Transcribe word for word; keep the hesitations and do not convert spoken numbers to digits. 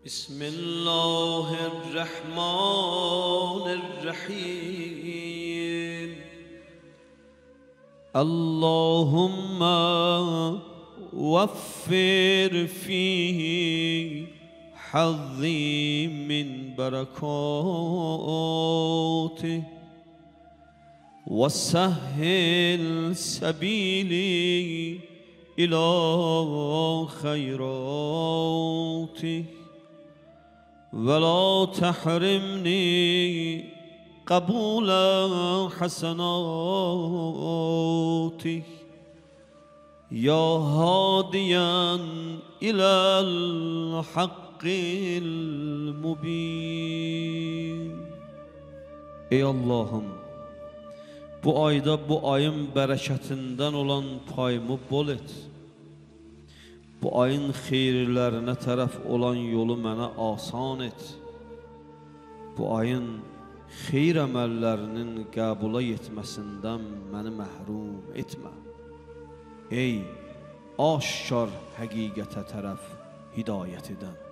بسم الله الرحمن الرحيم. اللهم وفر فيه حظي من بركاته وسهل سبيلي إلى خيراته ولا تحرمني قبول حسناته يا هاديا إلى الحق المبين. Ey Allah'ım, bu ayda bu ayın bereketinden olan payımı bol et. Bu ayın xeyirlerine taraf olan yolu mənə asan et. Bu ayın xeyir əməllərinin qəbula yetməsindən məni məhrum etmə. Ey aşkar həqiqətə tərəf hidayət edən.